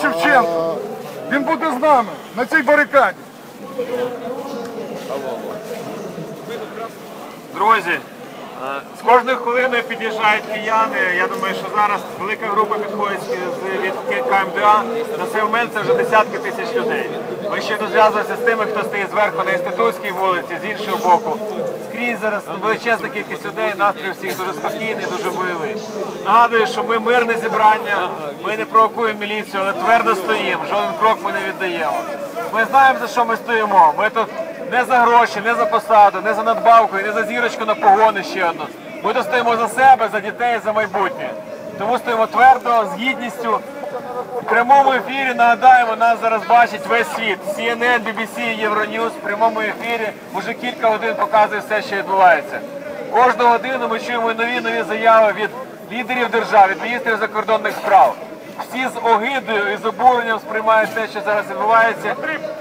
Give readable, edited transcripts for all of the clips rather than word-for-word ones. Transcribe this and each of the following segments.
Шевченко. Він буде з нами на цій барикаді. Друзі, з кожною хвилиною під'їжджають кияни. Я думаю, що зараз велика група підходить від КМДА. На цей момент це вже десятки тисяч людей. Ми ще зв'язуємося з тими, хто стоїть зверху на Інститутській вулиці, з іншого боку. Скрізь зараз величезна кількість людей, настрій всіх дуже спокійний, дуже бойовий. Нагадую, що ми мирне зібрання, ми не провокуємо міліцію, але твердо стоїмо, жоден крок ми не віддаємо. Ми знаємо, за що ми стоїмо. Ми тут не за гроші, не за посаду, не за надбавку, не за зірочку на погони ще одну. Ми тут стоїмо за себе, за дітей, за майбутнє. Тому стоїмо твердо, з гідністю. В прямому ефірі, нагадаємо, нас зараз бачить весь світ. CNN, BBC, Euronews в прямому ефірі вже кілька годин показує все, що відбувається. Кожну годину ми чуємо нові заяви від лідерів держав, від міністрів закордонних справ. Всі з огидою і з обуренням сприймають те, що зараз відбувається.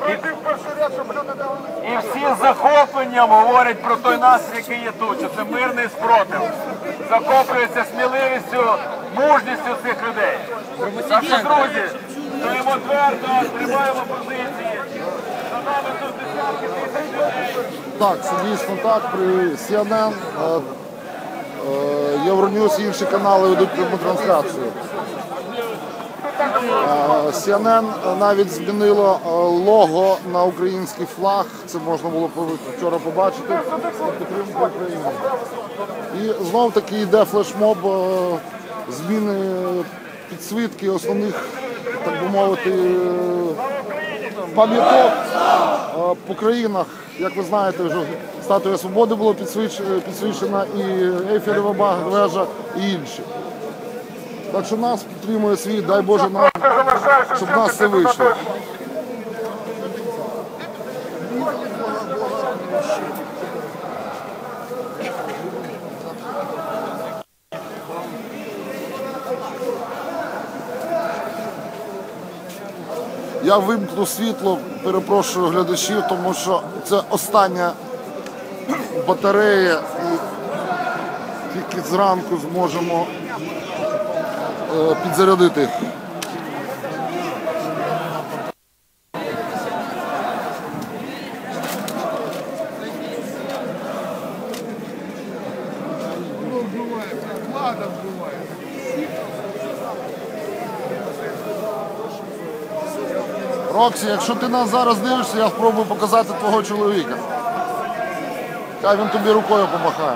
І всі з захопленням говорять про той настрій, який є тут, що це мирний спротив. Захоплюються сміливістю, мужністю цих людей. Так що, друзі, стоїмо твердо, тримаємо позиції. За нами тут десятки тисяч людей. Так, це дійсно так. При CNN, Euronews і інші канали ведуть пряму трансляцію. CNN навіть змінило лого на український флаг, це можна було вчора побачити, на підтримку України. І знов таки йде флешмоб зміни підсвітки основних, так би мовити, пам'яток по країнах. Як ви знаєте, вже Статуя Свободи була підсвічена, і Ейфелева вежа, і інші. Так що нас підтримує світ, дай Боже нам, щоб нас все вийшло. Я вимкну світло, перепрошую глядачів, тому що це остання батарея і тільки зранку зможемо підзарядити. Роксі, якщо ти нас зараз дивишся, я спробую показати твого чоловіка. Хай він тобі рукою помахає.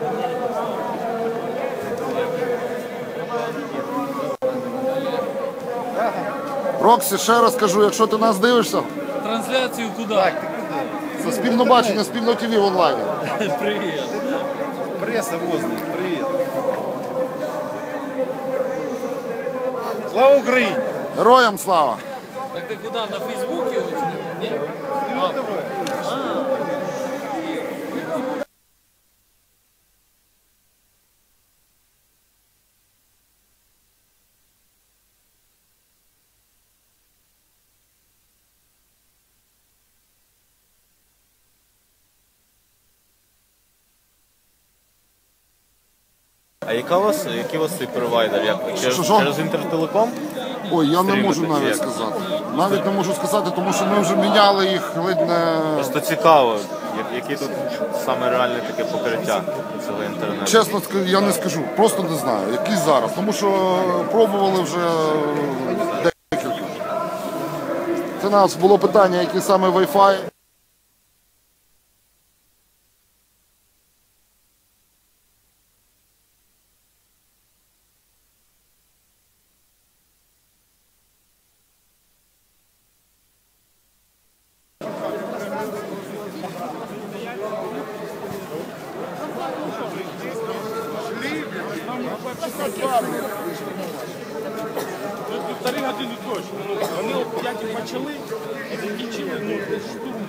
Роксі, ще раз кажу, якщо ти нас дивишся... Трансляцію куди? Так, ти куди? Це спільне бачення, спільно ТВ в онлайні. Привіт. Преса возле, привіт. Слава Україні! Героям слава! Так ти куди? На Фейсбуці? Ні? А який у вас цей провайдер? Що? Через Інтертелеком? Ой, я не Стрілювати можу чи навіть як? сказати. Навіть не можу сказати, тому що ми вже міняли їх ледь не... Просто цікаво, яке тут саме реальне таке покриття цього інтернету. Чесно, я не скажу, просто не знаю, який зараз, тому що пробували вже декілька. Це у нас було питання, який саме Wi-Fi. Півтори години точно. Вони о 5 почали, а закінчили штурм.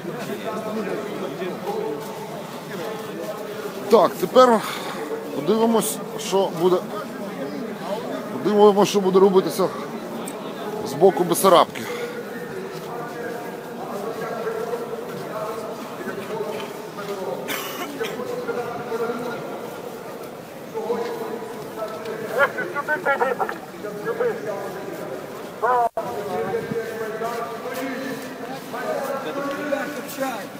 Так, тепер подивимось, що буде. Подивимось, що буде робитися з боку Бессарабки. Сюди,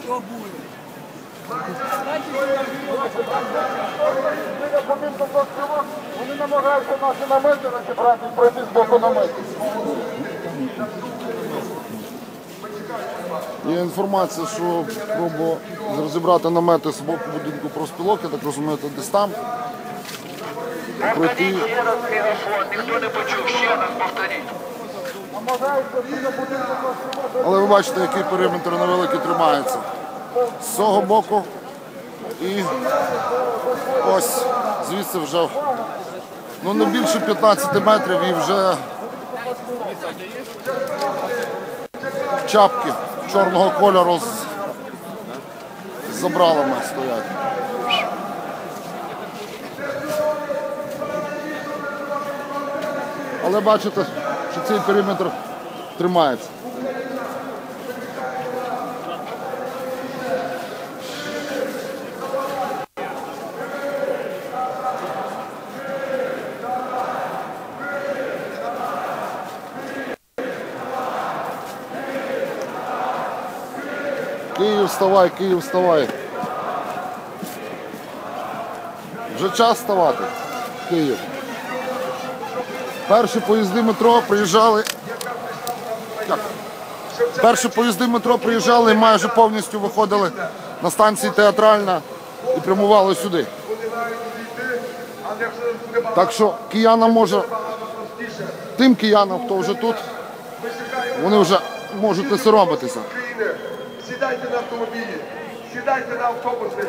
Вони намагаються наші намети розібрати і пройти з боку наметів. Є інформація, що пробував розібрати намети з боку будинку профспілок, я так розумію, це десь там. Пройти. Ще раз телефон, ніхто не почув, ще раз повторіть. Але ви бачите, який периметр невеликий тримається. З цього боку і ось звідси вже не більше 15 метрів і вже чапки чорного кольору з забралами стоять. Але бачите, що цей периметр тримається. Київ, вставай, Київ, вставай. Вже час вставати, Київ. Перші поїзди метро приїжджали. Перші поїзди метро приїжджали і майже повністю виходили на станції Театральна і прямували сюди. Так що киянам може, тим киянам, хто вже тут, вони вже можуть не соромитися. Сідайте на автомобілі, сідайте на автобуси.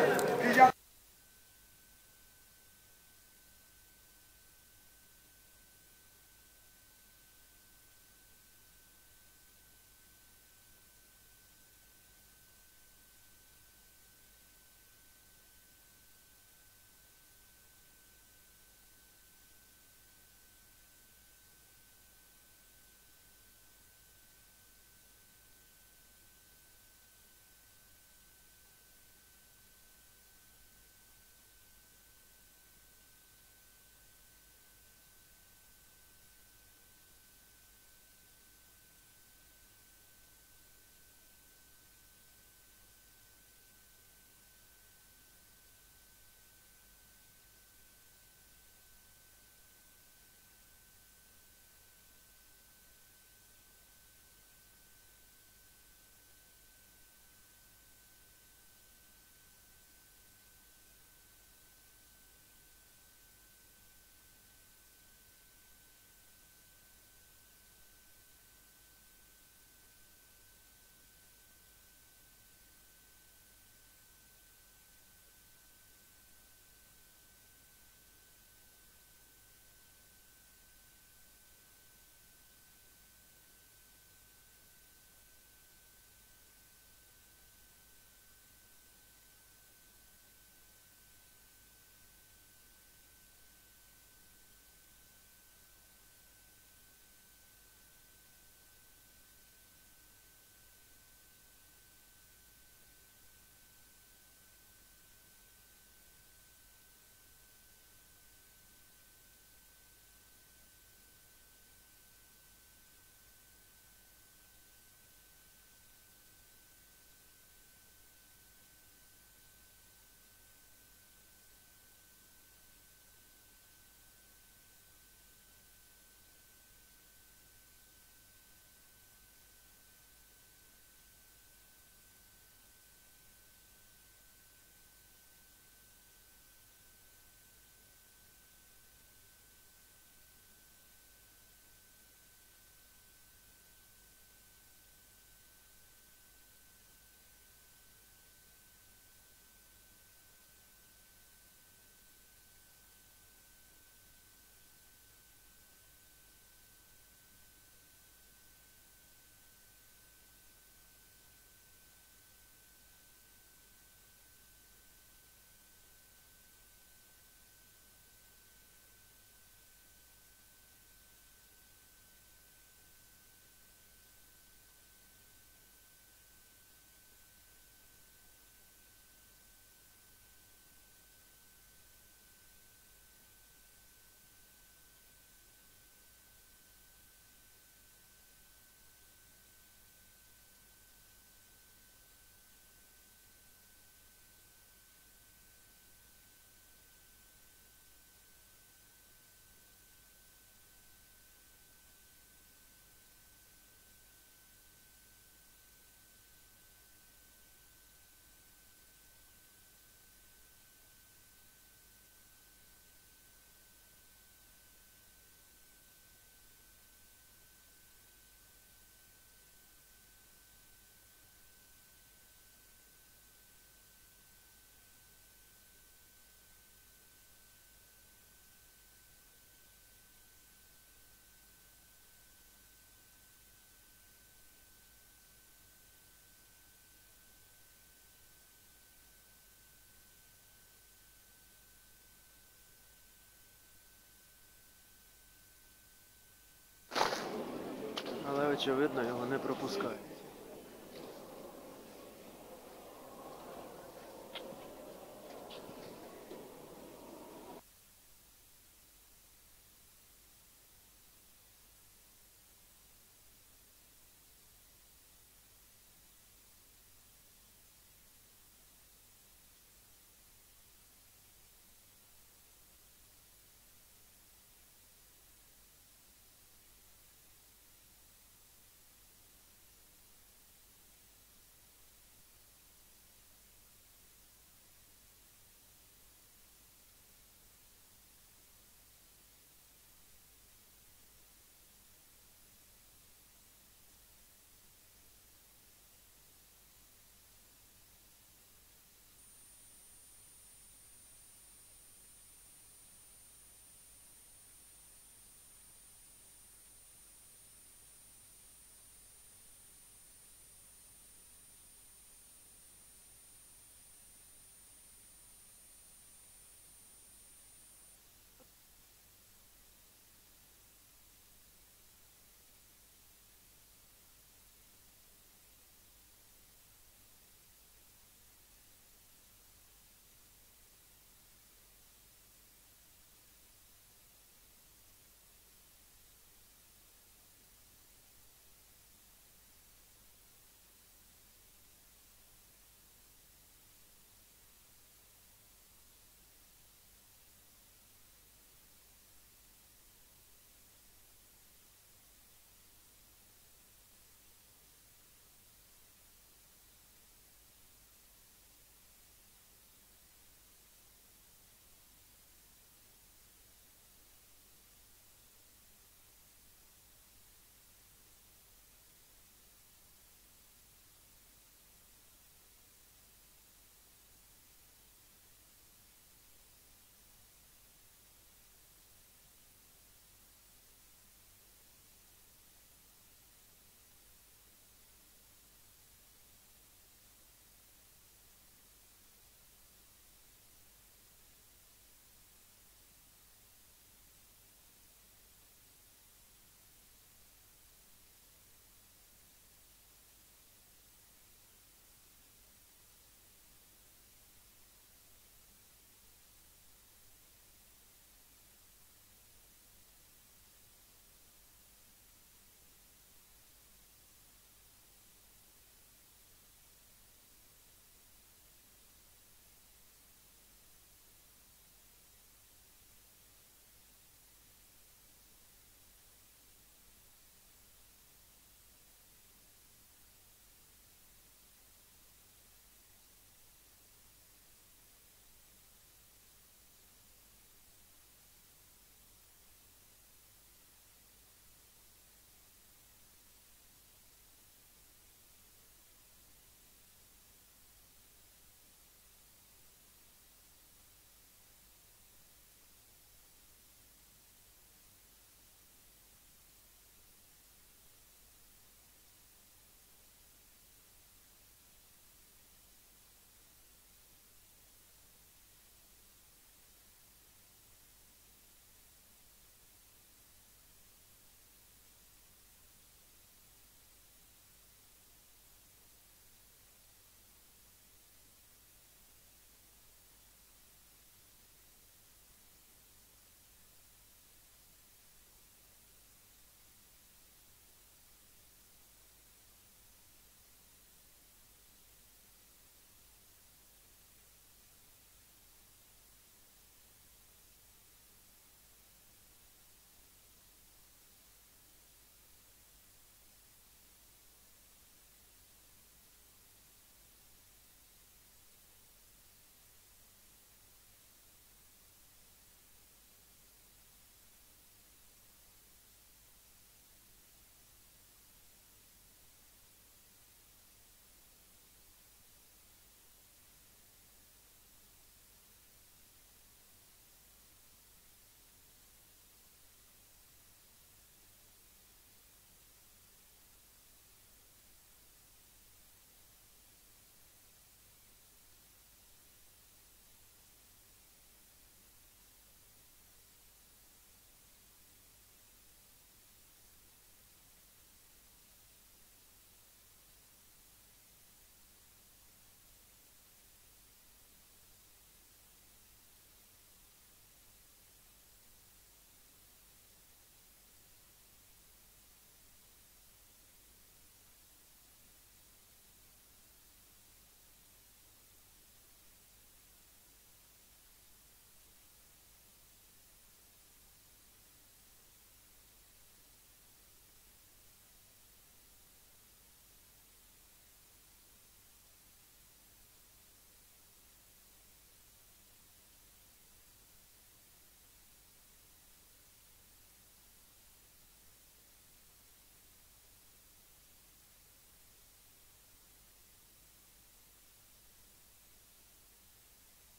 очевидно, його не пропускають.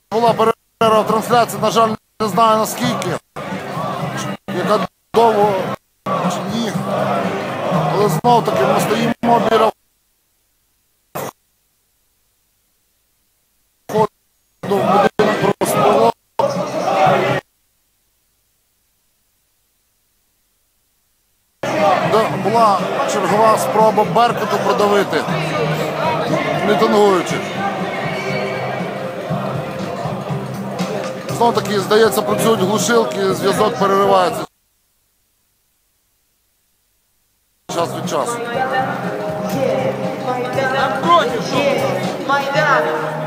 була перерва в трансляції, на жаль, не знаю наскільки, яка довго чи ні. Але знов таки ми стоїмо біля входу в будинок профспілок. Де була чергова спроба Беркуту продавити мітингуючих. Знову таки, здається, працюють глушилки, зв'язок переривається час від часу. Майдан!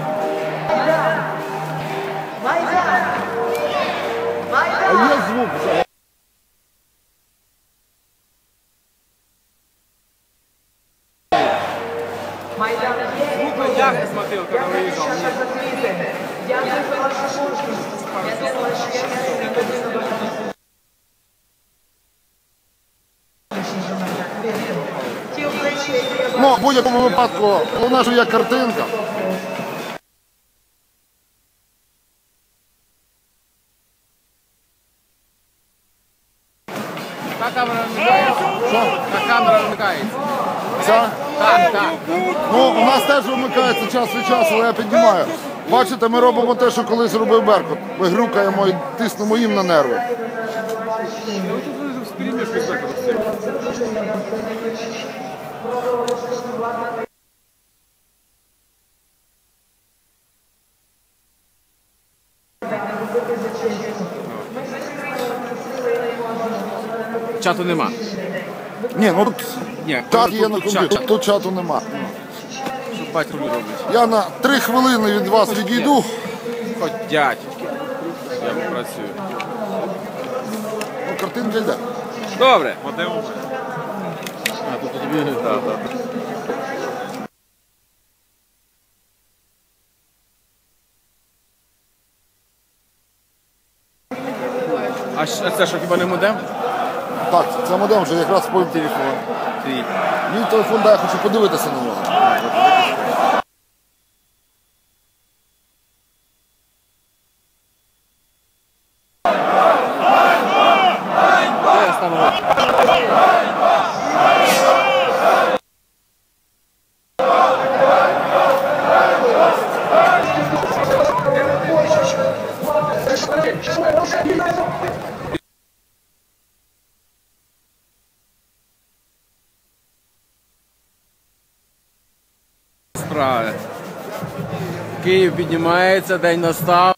А є звук? Я смотрел, когда выезжал. Я думала, что Ну, в будь-якому випадку, головне, що є картинка. Та камера вмикається. Що? Та камера вмикається. Ця? Так, так. Ну, у нас теж вимикається час від часу, але я піднімаю. Бачите, ми робимо те, що колись робив Беркут. Ми грюкаємо і тиснемо їм на нерви. Чату нема. Ні, ну тут Ні, чат є на комп'ютері, тут чату нема. Що батько робить? Я на 3 хвилини від вас відійду. Ходять. Я працюю. Ну, картинка йде. Добре. А це що, хіба не модем? Так, це модем вже якраз по телефону. Твій. Мій телефон, да, я хочу подивитися на нього. Справи. Київ піднімається, день настав.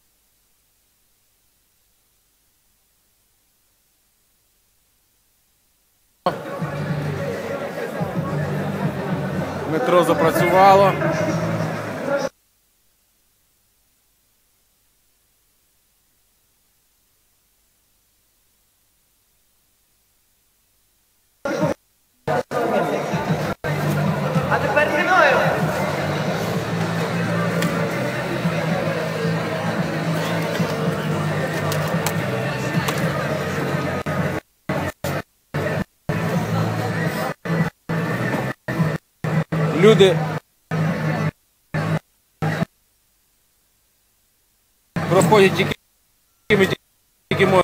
Метро запрацювало. А тепер зі мною. Люди проходять тільки можна.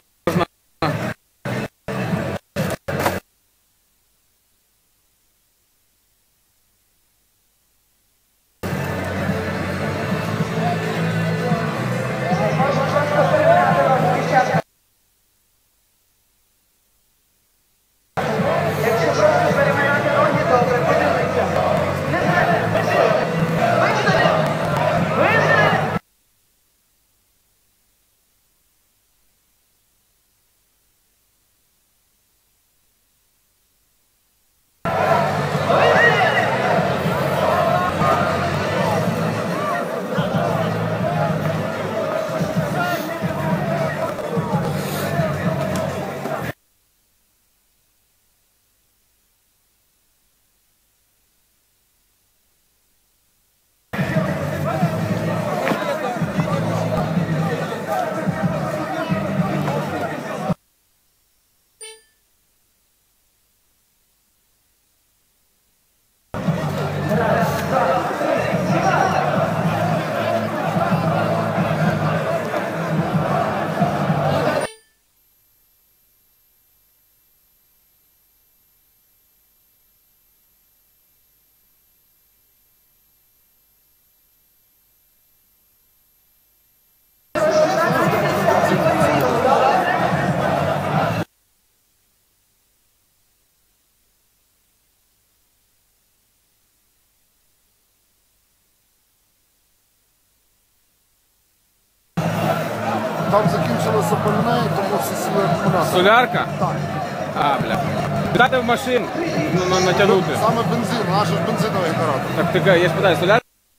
Там закінчилося пальне, тому всі сіли акумулятор. Солярка? Так. А, бля. Дати в машин натягнути. Саме бензин, наш ж бензиновий генератор. Так таке, я ж питаю, солярка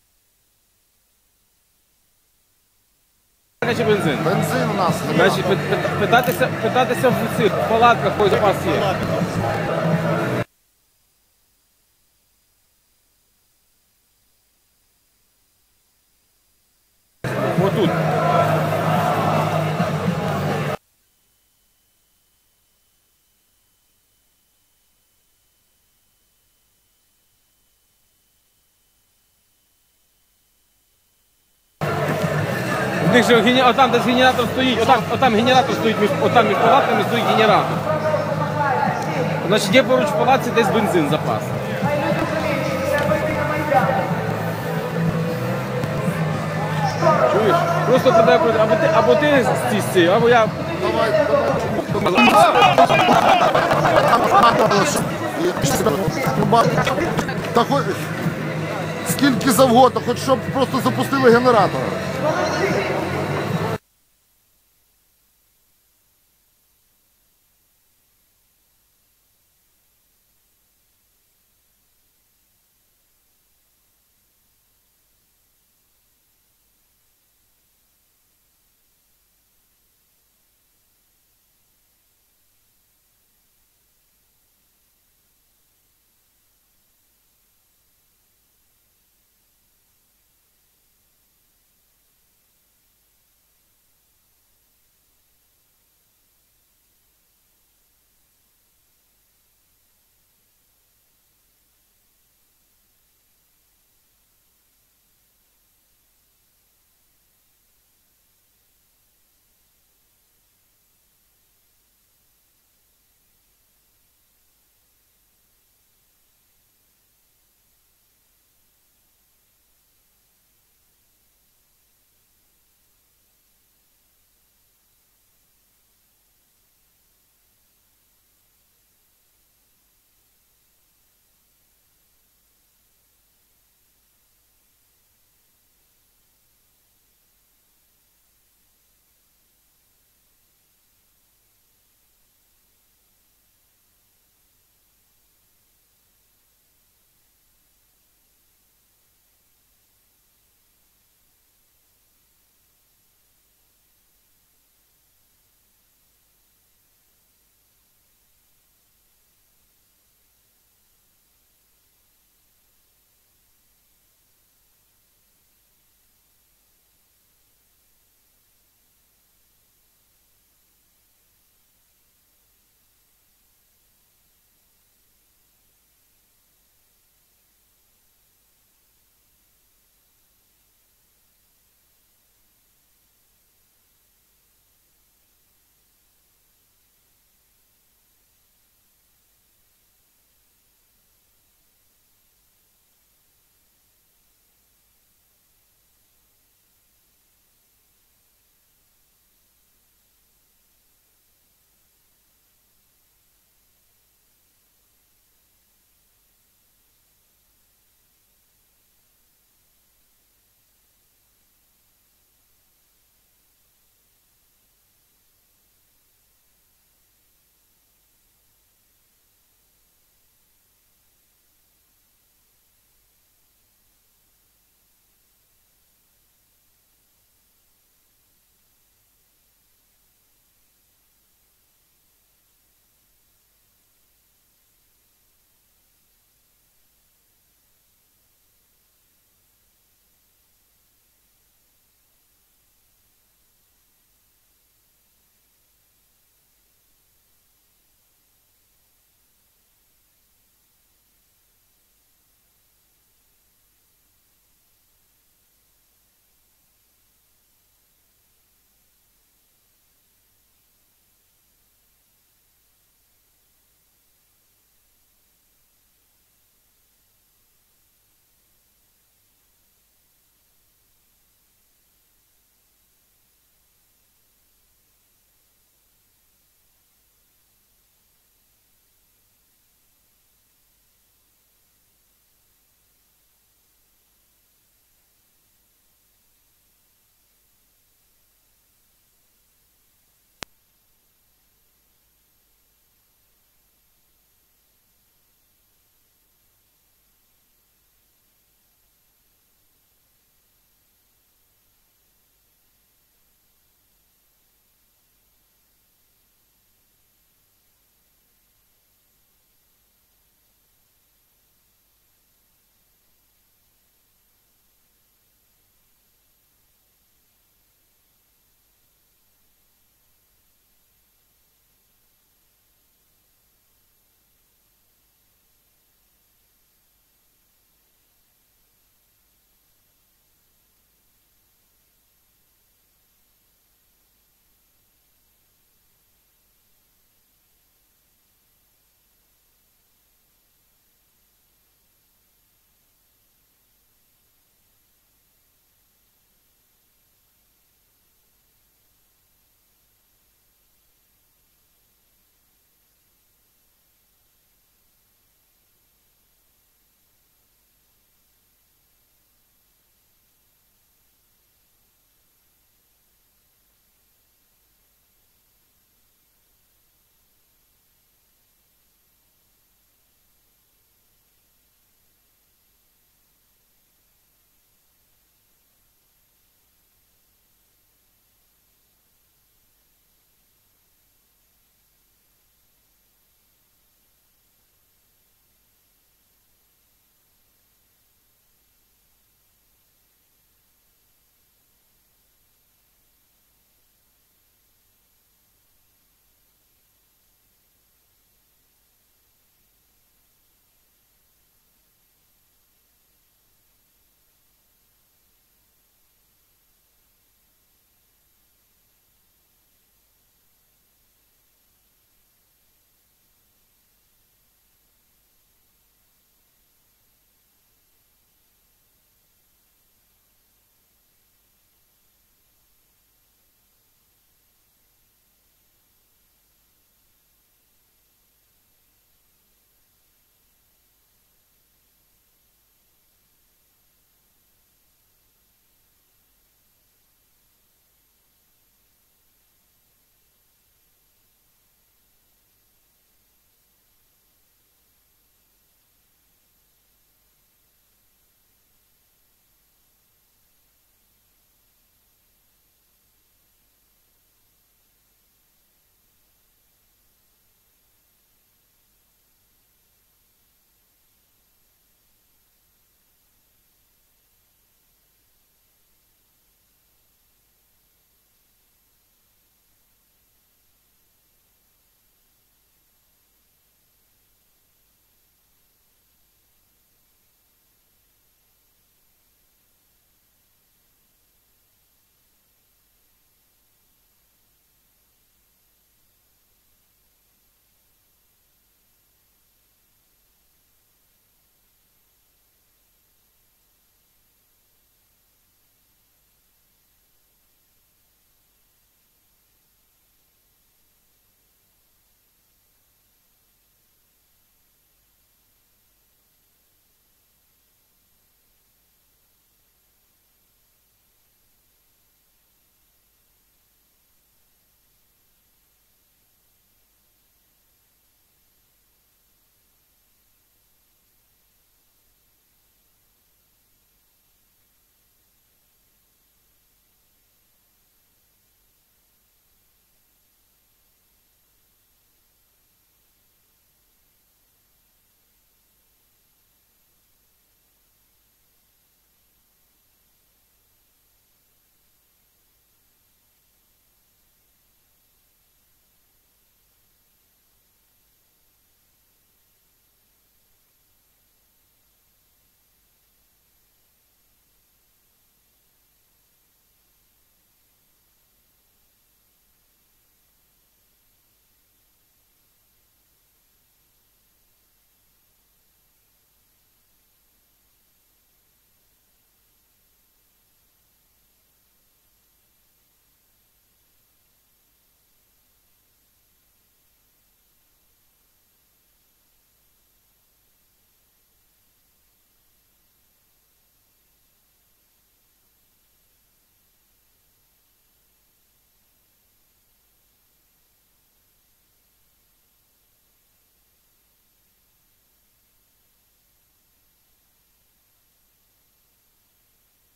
чи бензин? Бензин у нас. Значить, питатися в цих палатках, хоч запас є. Отут. У них же отам десь генератор стоїть, отам генератор стоїть, отам між палатками стоїть генератор. Значить, є поруч в палатці десь бензин запас. Чуєш? Просто продай, або ти з цією, або я. Та хоч скільки завгодно, хоч щоб просто запустили генератор.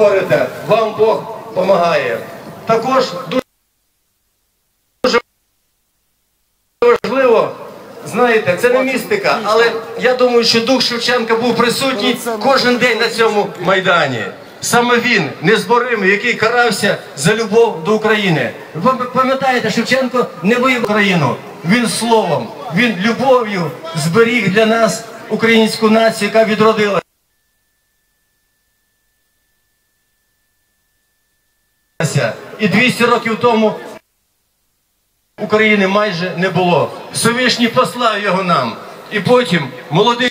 творите, вам Бог допомагає. Також дуже важливо, знаєте, це не містика, але я думаю, що дух Шевченка був присутній кожен день на цьому Майдані. Саме він, незборимий, який карався за любов до України. Ви пам'ятаєте, Шевченко не воював Україну. Він словом, він любов'ю зберіг для нас українську націю, яка відродилася. І 200 років тому України майже не було. Всевишній послав його нам. І потім молодий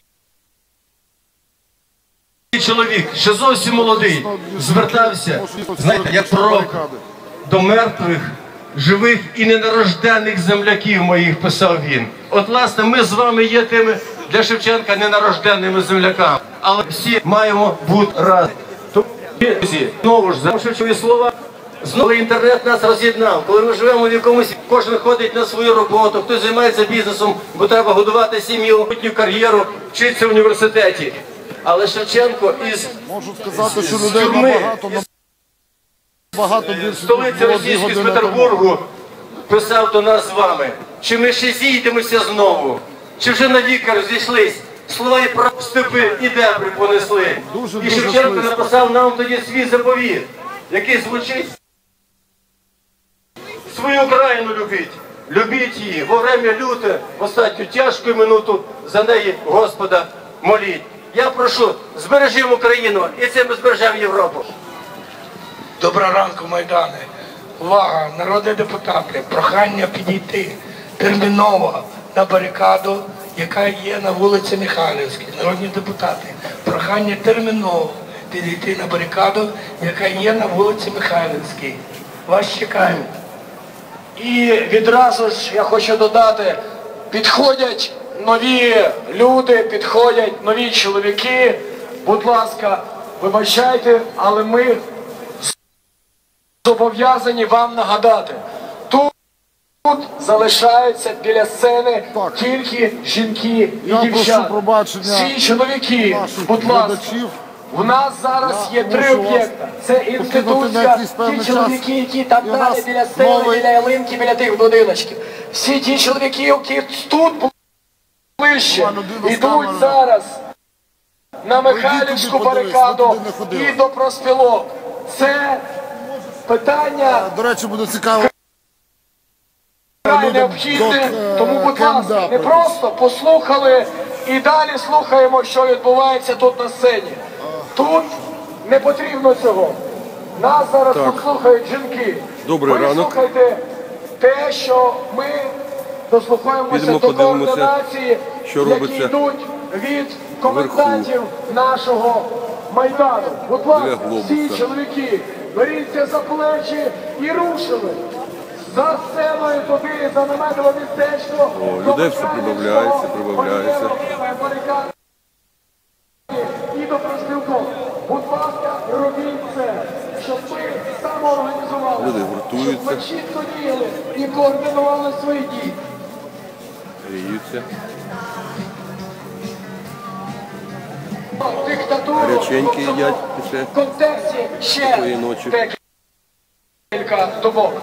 чоловік, ще зовсім молодий, звертався, знаєте, як пророк, до мертвих, живих і ненарождених земляків моїх, писав він. От, власне, ми з вами є тими для Шевченка ненарожденними земляками. Але всі маємо бути разом. Знову ж, замовчуючи слова, знову інтернет нас роз'єднав. Коли ми живемо в якомусь, кожен ходить на свою роботу, хтось займається бізнесом, бо треба годувати сім'ю, майбутню кар'єру, вчитися в університеті. Але Шевченко із можу сказати, що людей набагато більше, столиці російської, з Петербургу, писав до нас з вами. Чи ми ще зійдемося знову? Чи вже навіки розійшлись? Слова і степи і дебри понесли. І Шевченко написав нам тоді свій заповіт, який звучить: свою Україну любіть, любіть її, во время люте, в останню тяжку минуту, за неї Господа моліть. Я прошу, збережімо Україну, і цим ми збережемо Європу. Доброго ранку, Майдане. Увага, народні депутати, прохання підійти терміново на барикаду, яка є на вулиці Михайлівській. Народні депутати, прохання терміново підійти на барикаду, яка є на вулиці Михайлівській. Вас чекаємо. І відразу ж я хочу додати, підходять нові люди, підходять нові чоловіки. Будь ласка, вибачайте, але ми зобов'язані вам нагадати. Тут залишаються біля сцени тільки жінки і дівчата. Всі чоловіки, будь ласка. У нас зараз є 3 об'єкти. Це інститутська, ті чоловіки, які там далі біля сцени, біля ялинки, біля тих будиночків. Всі ті чоловіки, які тут ближче, йдуть зараз на Михайлівську барикаду і до профспілок. Це питання, до речі, буде цікаво, необхідне, тому, будь ласка, не просто послухали і далі слухаємо, що відбувається тут на сцені. Тут не потрібно цього. Нас зараз послухають жінки. Добрий ранок. Ви слухайте те, що ми дослухаємося до координації, які йдуть від комендантів нашого Майдану. Будь ласка, всі чоловіки, беріться за плечі і рушили. За сценою туди, за наметове містечко. Людей все прибавляється. І до профспілок. Будь ласка, робіть це, щоб ми самоорганізували. Люди гуртуються. Щоб ми чітко діяли і координували свої дії. Гріються. Гаряченькі їдять ще. В контексті ще декілька добок.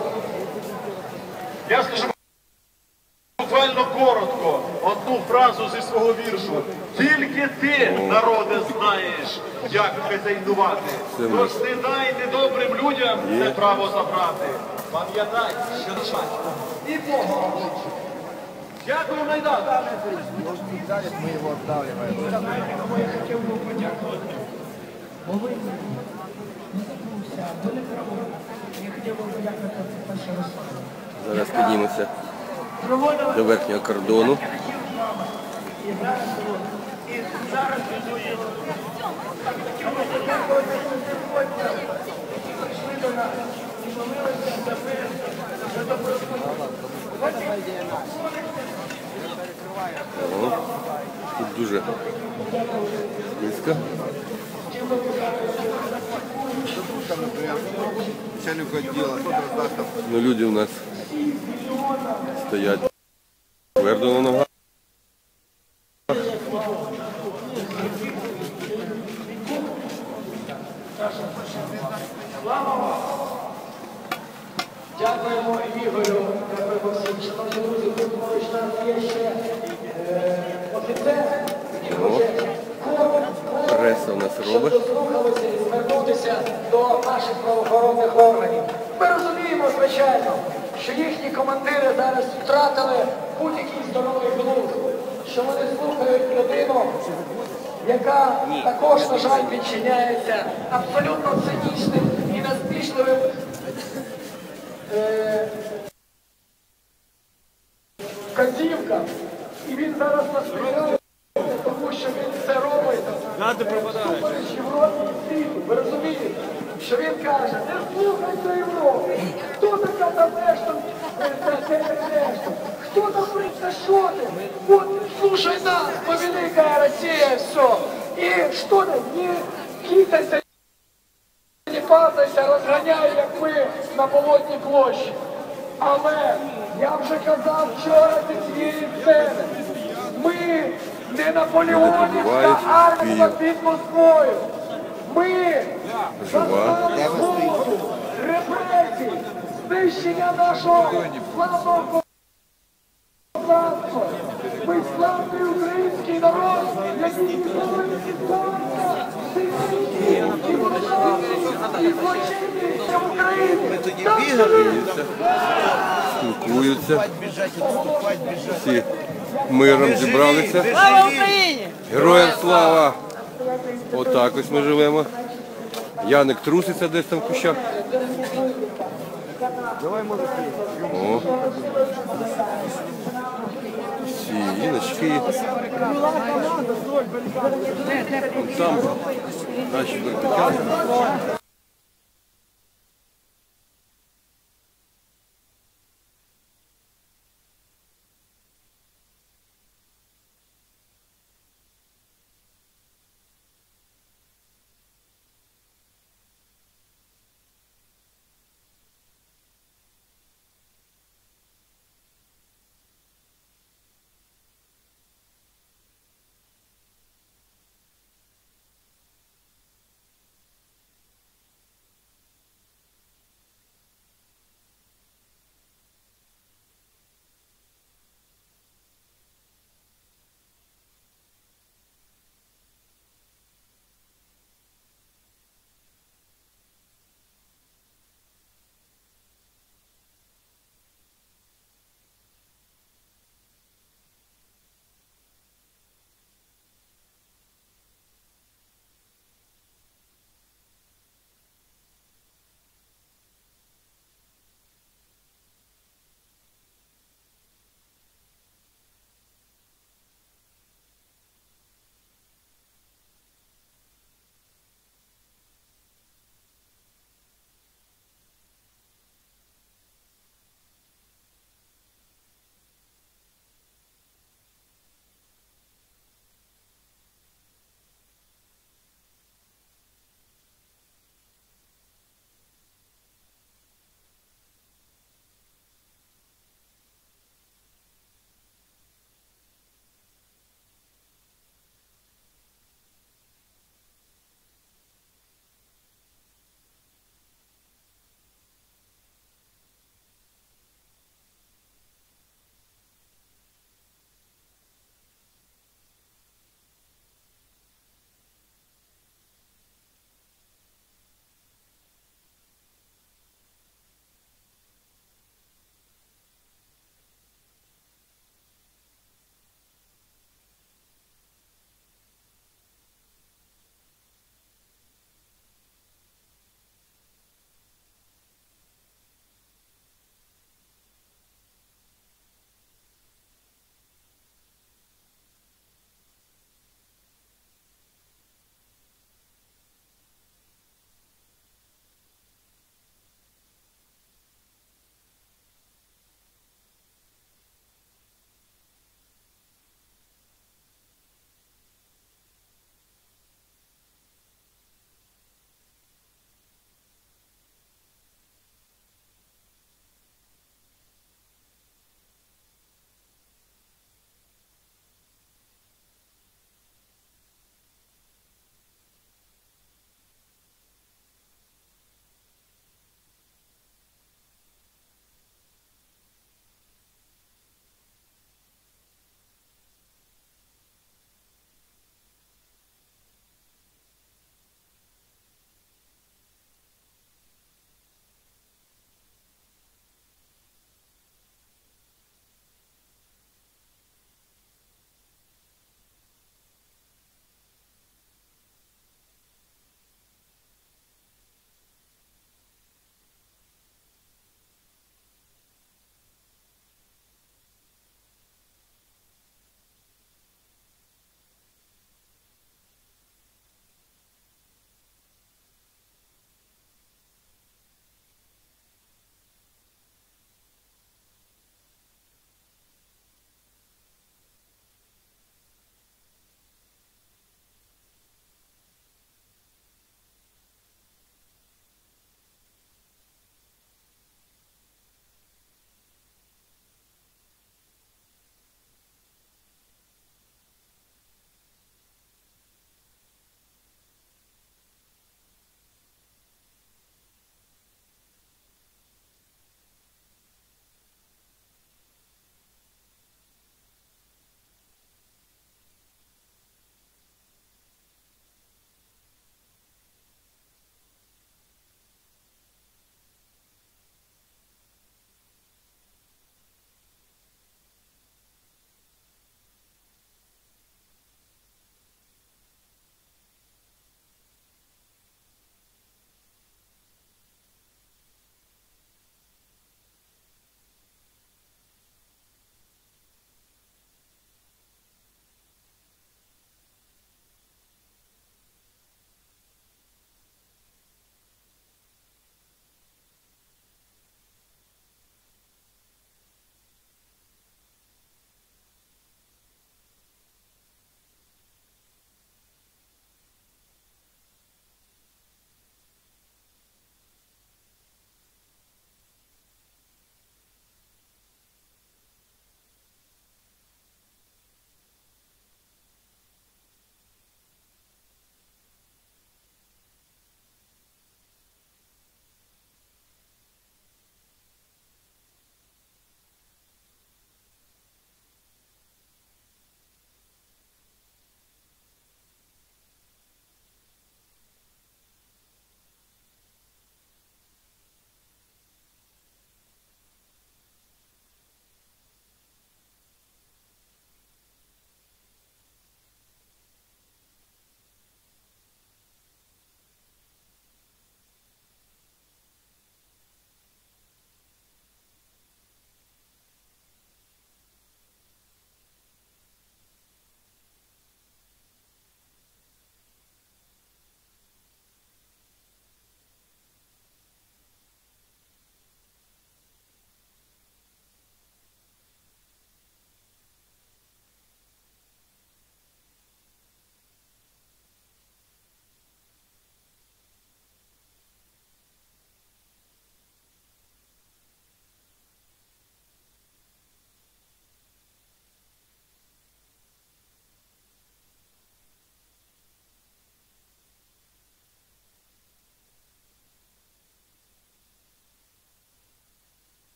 Я скажу буквально коротко одну фразу зі свого віршу. Тільки ти, народе, знаєш, як хазяйнувати. Тож не дай недобрим людям це право забрати. Пам'ятай, що час і Бога обличчя. Дякую, Майдан! Ми його віддавлюємо. Я хотів би подякувати. Бо ви не забувся, ви не праві. Я хотів би подякувати перше висловлення. Зараз піднімемося до верхнього кордону. Тут дуже близько. Ну, люди у нас стоять твердо на ногах. Дякуємо Ігорю, дякуємо всім. Шановні друзі, тут поруч нас є ще офіцер, який хоче коротко, Преса у нас щоб робить. дослухалися і звернутися до наших правоохоронних органів. Ми розуміємо, звичайно, що їхні командири зараз втратили будь-який здоровий глузд, що вони слухають людину, яка також, на жаль, відчиняється абсолютно цинічним і насмішливим вказівкам. І він зараз насміхається, тому що він це робить. Всупереч Європі і світу. Ви розумієте, що він каже, не слухайте Європи. Хто така там Ештон? Кто там говорит, что ты? Вот, слушай нас, повеликая Россия, все. И что ты, не китайся, не падайся, розганяй, як ми на Болотній площі. Але я вже казав вчора зі цієї сцени, ми не наполеонівська армія під Москвою. Ми зазнали голоду, репресій, знищення нашого славного козацтва. Ми славний український народ, який ніколи не підкориться сильніші і брутальні, і злочинні в Україні. Спілкуються. Всі миром зібралися. Слава Україні! Героям слава! Отак ось ми живемо. Яник труситься десь там в кущах. О. Всі жіночки. Там наші беркутянки.